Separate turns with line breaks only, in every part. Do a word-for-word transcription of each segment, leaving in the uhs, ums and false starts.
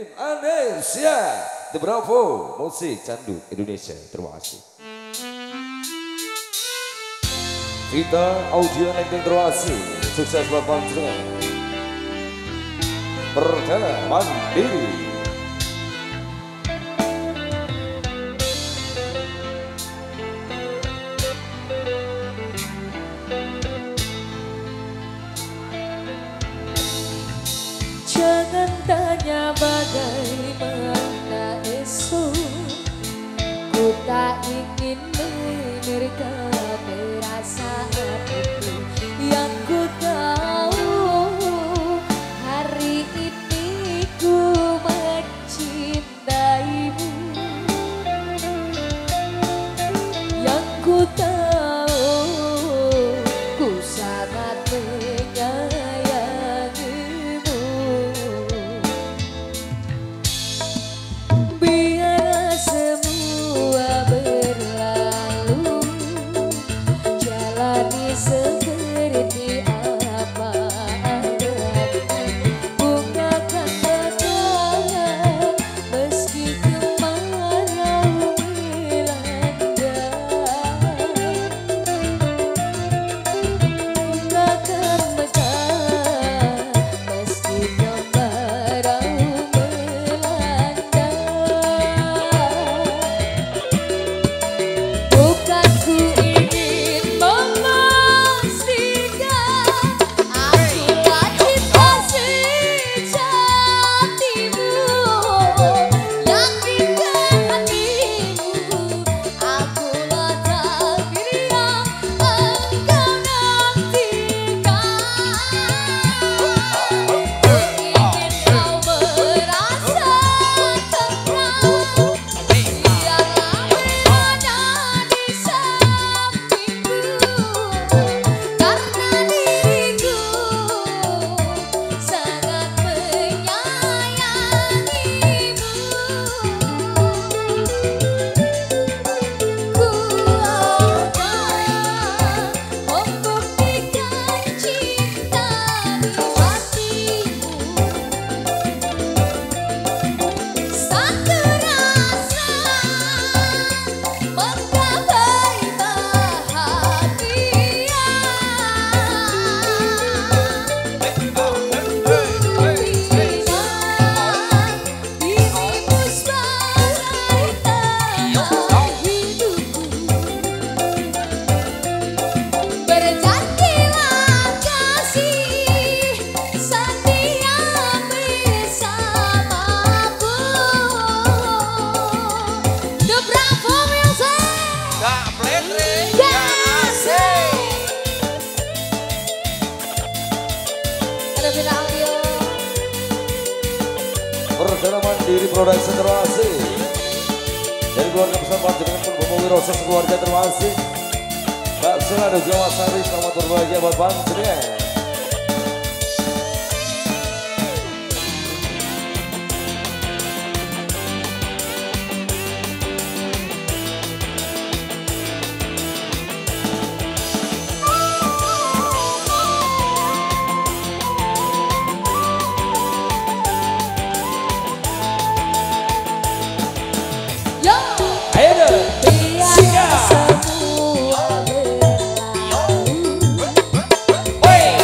Indonesia, The Bravo Musik Candu Indonesia. Terima kasih. Kita audio landing, terima kasih. Sukses buat panjenengan. Perdana Mandiri.
Jangan tanya bagaimana esok, ku tak ingin menerka perasaan itu. Yang ku tahu hari ini ku mencintaimu. Yang ku tahu ku sangat menyayangimu. Biarlah semua berlalu, jalani seperti apa adanya. Bunga akan mekar meski kemarau melanda. Bunga akan mekar meski kemarau melanda. Bukan ku ingin memastikan akulah cinta sejatimu. Yakinkan hatimu, akulah takdir yang engkau nantikan. Ku ingin kau merasa tenang, biarlah berada di sampingku, karena diriku sangat menyayangimu. Ku akan membuktikan cinta di hatimu. Satu rasa menggapai bahagia. Dirimu sebagai teman hidupku. Berjanjilah kasih setia bersamaku. The Bravo Music.
Gak plere,
Yes. Ada beda audio.
Perdana Mandiri Production, terima kasih. Dari keluarga besar panjenengan pun Bomo Wiroso sekeluarga, terima kasih. Kak Sela dan Jawa Sari, selamat berbahagia buat panjenengan.
Yo.
Ayo deh.
Biar semua berlalu,
Wey.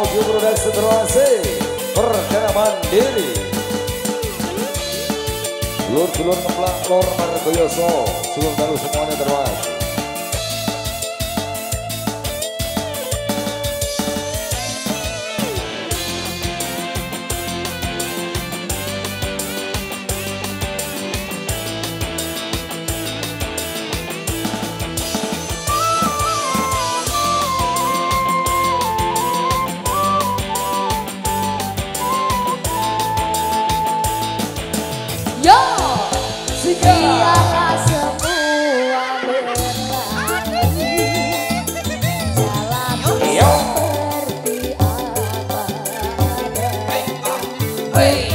audio production terwasi Perdana Mandiri. Dulur-dulur ngeplak lor Margoyoso, suruh tahu semuanya terwasi.
Yo, biarlah semua berlalu jalan seperti apa adanya.